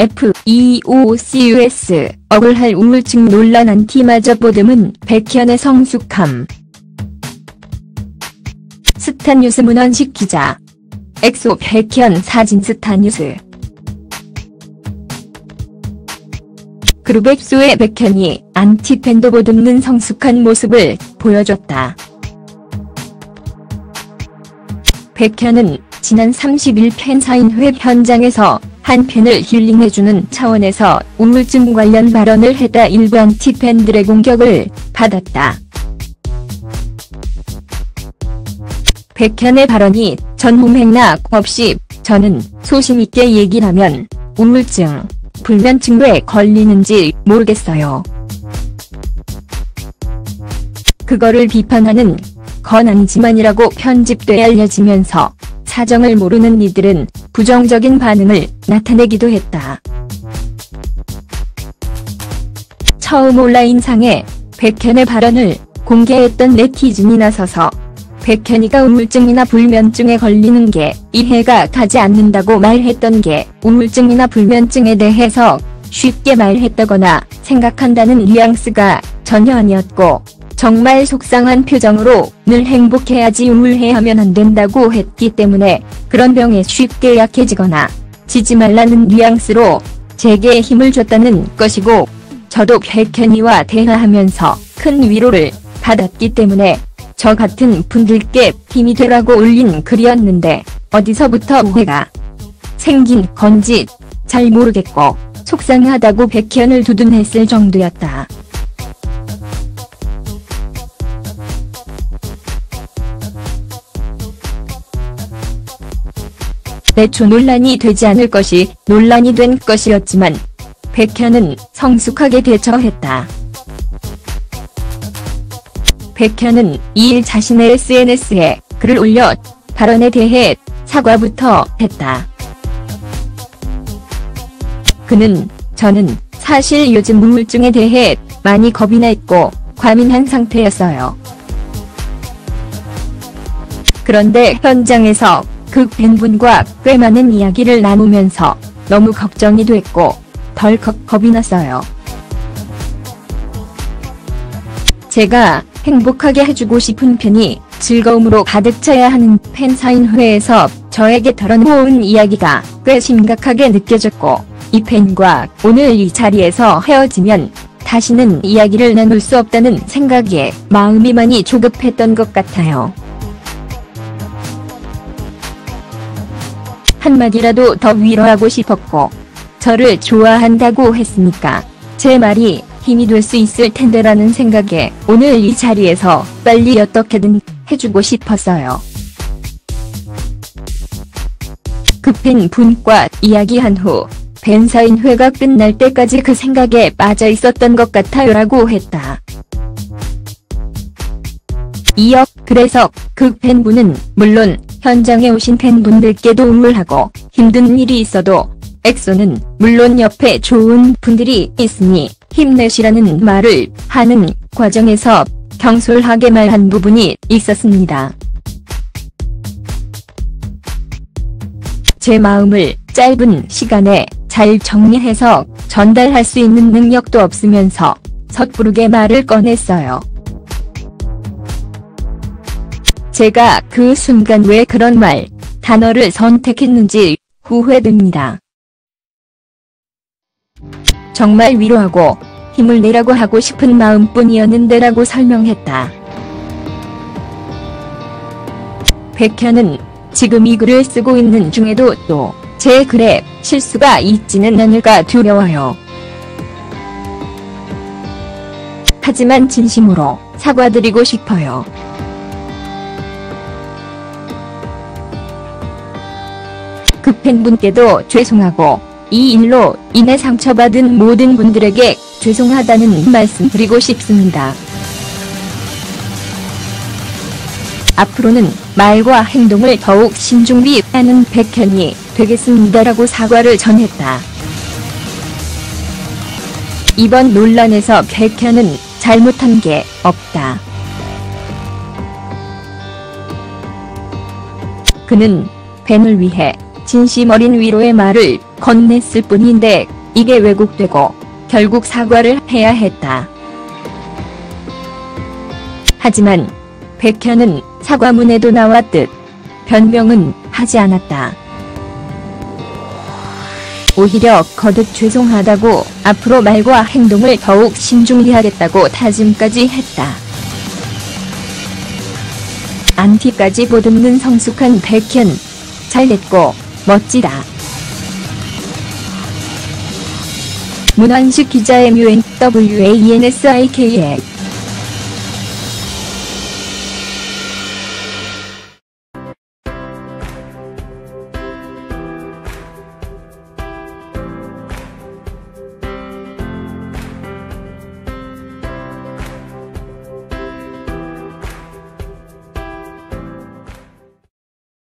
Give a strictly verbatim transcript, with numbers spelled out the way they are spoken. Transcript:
에프 이 오 씨 유 에스 억울할 우울증 논란 안티마저 보듬은 백현의 성숙함. 스타뉴스 문원식 기자. 엑소 백현 사진. 스타뉴스. 그룹 엑소의 백현이 안티팬도 보듬는 성숙한 모습을 보여줬다. 백현은 지난 삼십 일 팬사인회 현장에서 한 팬을 힐링해주는 차원에서 우울증 관련 발언을 했다. 일부 안티팬들의 공격을 받았다. 백현의 발언이 전후맥락 없이 저는 소신있게 얘기를 하면 우울증, 불면증에 걸리는지 모르겠어요. 그거를 비판하는 건 아니지만이라고 편집돼 알려지면서 사정을 모르는 이들은 부정적인 반응을 나타내기도 했다. 처음 온라인상에 백현의 발언을 공개했던 네티즌이 나서서 백현이가 우울증이나 불면증에 걸리는 게 이해가 가지 않는다고 말했던 게 우울증이나 불면증에 대해서 쉽게 말했다거나 생각한다는 뉘앙스가 전혀 아니었고 정말 속상한 표정으로 늘 행복해야지 우울해하면 안 된다고 했기 때문에 그런 병에 쉽게 약해지거나 지지 말라는 뉘앙스로 제게 힘을 줬다는 것이고 저도 백현이와 대화하면서 큰 위로를 받았기 때문에 저 같은 분들께 힘이 되라고 올린 글이었는데 어디서부터 오해가 생긴 건지 잘 모르겠고 속상하다고 백현을 두둔했을 정도였다. 애초 논란이 되지 않을 것이 논란이 된 것이었지만 백현은 성숙하게 대처했다. 백현은 이 일 자신의 에스엔에스에 글을 올려 발언에 대해 사과부터 했다. 그는 저는 사실 요즘 우울증에 대해 많이 겁이 나 있고 과민한 상태였어요. 그런데 현장에서 그 팬분과 꽤 많은 이야기를 나누면서 너무 걱정이 됐고 덜컥 겁이 났어요. 제가 행복하게 해주고 싶은 팬이 즐거움으로 가득 차야 하는 팬사인회에서 저에게 털어놓은 이야기가 꽤 심각하게 느껴졌고 이 팬과 오늘 이 자리에서 헤어지면 다시는 이야기를 나눌 수 없다는 생각에 마음이 많이 조급했던 것 같아요. 한마디라도 더 위로하고 싶었고 저를 좋아한다고 했으니까 제 말이 힘이 될 수 있을 텐데라는 생각에 오늘 이 자리에서 빨리 어떻게든 해주고 싶었어요. 그 팬분과 이야기한 후 팬사인회가 끝날 때까지 그 생각에 빠져 있었던 것 같아요 라고 했다. 이어 그래서 그 팬분은 물론 현장에 오신 팬분들께도 우울하고 힘든 일이 있어도 엑소는 물론 옆에 좋은 분들이 있으니 힘내시라는 말을 하는 과정에서 경솔하게 말한 부분이 있었습니다. 제 마음을 짧은 시간에 잘 정리해서 전달할 수 있는 능력도 없으면서 섣부르게 말을 꺼냈어요. 제가 그 순간 왜 그런 말, 단어를 선택했는지 후회됩니다. 정말 위로하고 힘을 내라고 하고 싶은 마음뿐이었는데 라고 설명했다. 백현은 지금 이 글을 쓰고 있는 중에도 또 제 글에 실수가 있지는 않을까 두려워요. 하지만 진심으로 사과드리고 싶어요. 그 팬분께도 죄송하고 이 일로 인해 상처받은 모든 분들에게 죄송하다는 말씀 드리고 싶습니다. 앞으로는 말과 행동을 더욱 신중히하는 백현이 되겠습니다라고 사과를 전했다. 이번 논란에서 백현은 잘못한 게 없다. 그는 팬을 위해 진심 어린 위로의 말을 건넸을 뿐인데 이게 왜곡되고 결국 사과를 해야 했다. 하지만 백현은 사과문에도 나왔듯 변명은 하지 않았다. 오히려 거듭 죄송하다고 앞으로 말과 행동을 더욱 신중히 하겠다고 다짐까지 했다. 안티까지 보듬는 성숙한 백현. 잘됐고 멋지다. 문환식 기자 엠유엔 더블유에이엔에스아이케이에